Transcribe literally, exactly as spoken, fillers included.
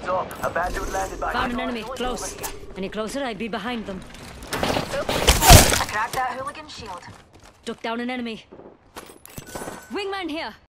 Heads up, a bad dude landed by... Found an enemy, close. Any closer, I'd be behind them. I cracked that hooligan shield. Took down an enemy. Wingman here.